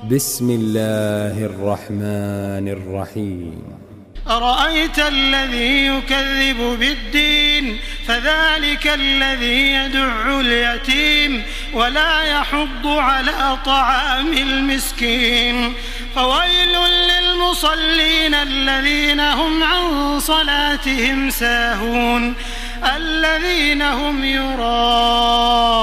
بسم الله الرحمن الرحيم. أرأيت الذي يكذب بالدين فذلك الذي يدع اليتيم ولا يحض على طعام المسكين فويل للمصلين الذين هم عن صلاتهم ساهون الذين هم يراءون